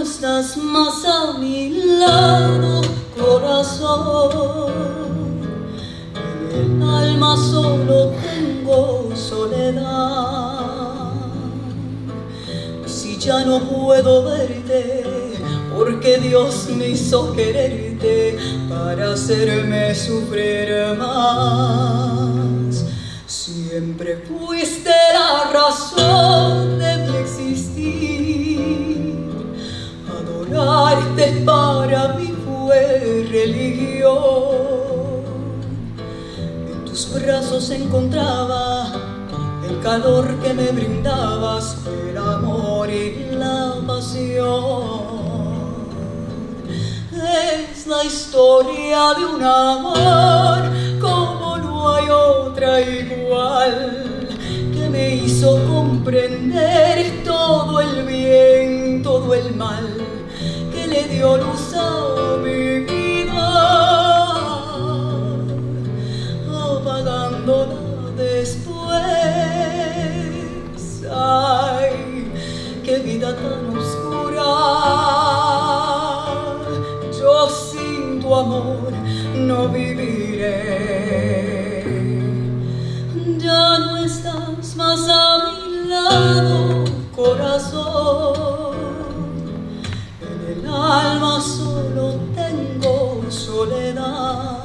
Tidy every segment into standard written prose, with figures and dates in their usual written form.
estás más a mi lado, corazón. En el alma solo tengo soledad. Si ya no puedo verte, porque Dios me hizo quererte para hacerme sufrir más. Siempre fuiste la razón de mi existir. Adorarte para mí fue religión. En tus brazos encontraba el calor que me brindabas, el amor y la pasión. Es la historia de un amor como no hay otra igual, que me hizo comprender todo el bien, todo el mal, que le dio luz a mi vida, apagándola después. Ay, qué vida tan oscura. Yo sin tu amor no viviré. Ya no estás más a mi lado, corazón. En el alma solo tengo soledad.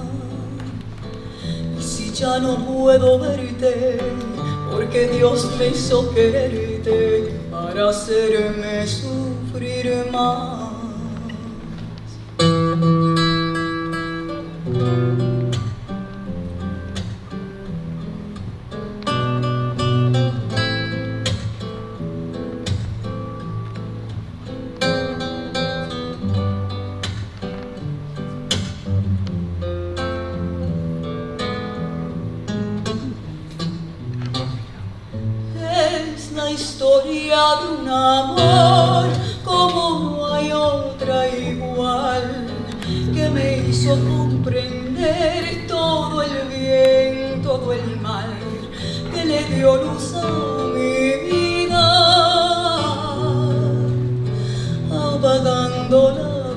Y si ya no puedo verte, porque Dios me hizo quererte para hacerme sufrir más. Es la historia de un amor como no hay otra igual, que me hizo comprender todo el bien, todo el mal, que le dio luz a mi vida, apagándola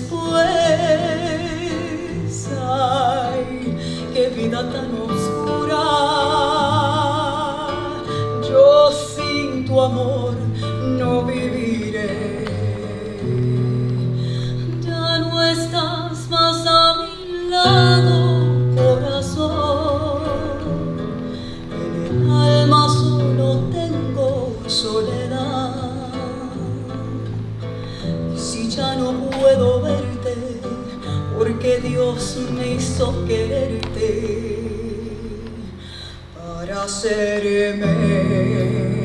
después. Ay, qué vida tan oscura. Yo sin tu amor no viviré. Ya no estás más a mi lado, corazón. En el alma solo tengo soledad. Y si ya no puedo verte, porque Dios me hizo quererte para hacerme